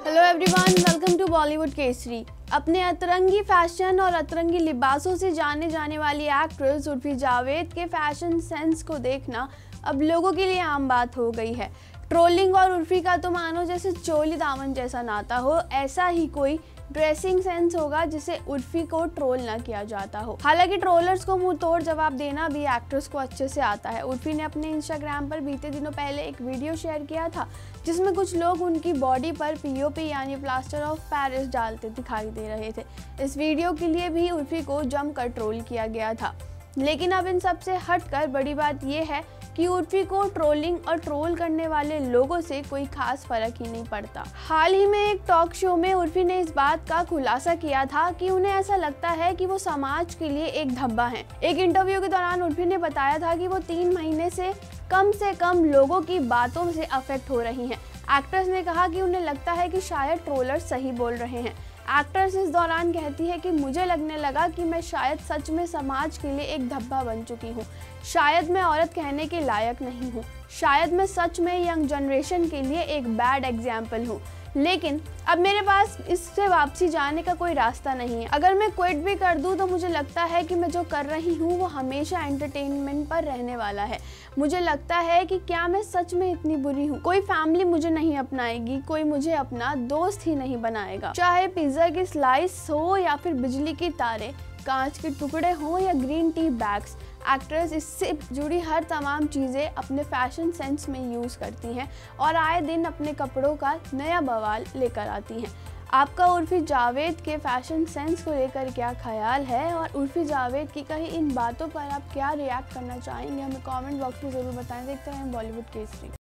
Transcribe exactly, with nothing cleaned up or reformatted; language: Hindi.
Hello everyone, welcome to Bollywood Kesari. अपने अतरंगी फैशन और अतरंगी लिबासों से जाने जाने वाली एक्ट्रेस उर्फी जावेद के फैशन सेंस को देखना अब लोगों के लिए आम बात हो गई है। ट्रोलिंग और उर्फी का तो मानो जैसे चोली दामन जैसा नाता हो, ऐसा ही कोई ड्रेसिंग सेंस होगा जिसे उर्फी को ट्रोल ना किया जाता हो। हालांकि ट्रोलर्स को मुंह तोड़ जवाब देना भी एक्ट्रेस को अच्छे से आता है। उर्फी ने अपने इंस्टाग्राम पर बीते दिनों पहले एक वीडियो शेयर किया था जिसमें कुछ लोग उनकी बॉडी पर पीओपी यानी प्लास्टर ऑफ पेरिस डालते दिखाई दे रहे थे। इस वीडियो के लिए भी उर्फी को जमकर ट्रोल किया गया था। लेकिन अब इन सब से हटकर बड़ी बात यह है कि उर्फी को ट्रोलिंग और ट्रोल करने वाले लोगों से कोई खास फर्क ही नहीं पड़ता। हाल ही में एक टॉक शो में उर्फी ने इस बात का खुलासा किया था कि उन्हें ऐसा लगता है कि वो समाज के लिए एक धब्बा हैं। एक इंटरव्यू के दौरान उर्फी ने बताया था कि वो तीन महीने से कम से कम लोगों की बातों से अफेक्ट हो रही हैं। एक्ट्रेस ने कहा कि उन्हें लगता है कि शायद ट्रोलर सही बोल रहे हैं। एक्ट्रेस इस दौरान कहती है कि मुझे लगने लगा कि मैं शायद सच में समाज के लिए एक धब्बा बन चुकी हूँ। शायद मैं औरत कहने के लायक नहीं हूँ। शायद मैं सच में यंग जनरेशन के लिए एक बैड एग्जाम्पल हूँ। लेकिन अब मेरे पास इससे वापसी जाने का कोई रास्ता नहीं है। अगर मैं क्विट भी कर दूं तो मुझे लगता है कि मैं जो कर रही हूँ वो हमेशा एंटरटेनमेंट पर रहने वाला है। मुझे लगता है कि क्या मैं सच में इतनी बुरी हूँ? कोई फैमिली मुझे नहीं अपनाएगी, कोई मुझे अपना दोस्त ही नहीं बनाएगा। चाहे पिज्ज़ा की स्लाइस हो या फिर बिजली की तारें, कांच के टुकड़े हों या ग्रीन टी बैग्स, एक्ट्रेस इससे जुड़ी हर तमाम चीज़ें अपने फैशन सेंस में यूज़ करती हैं और आए दिन अपने कपड़ों का नया बवाल लेकर आती हैं। आपका उर्फी जावेद के फैशन सेंस को लेकर क्या ख्याल है और उर्फी जावेद की कही इन बातों पर आप क्या रिएक्ट करना चाहेंगे? हमें कमेंट बॉक्स में ज़रूर बताएं। देखते हैं बॉलीवुड केसरी।